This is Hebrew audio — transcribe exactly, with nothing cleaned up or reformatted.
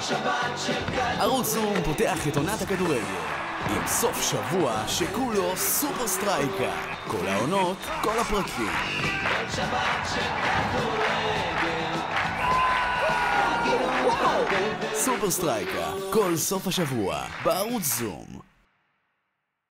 ערוץ זום פותח את עונת הכדורגל עם סוף שבוע שכולו סופר סטרייקה. כל העונות, כל הפרקים. סופר סטרייקה, כל סוף השבוע בערוץ זום.